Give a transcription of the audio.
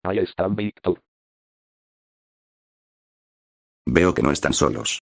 Ahí están, Víctor. Veo que no están solos.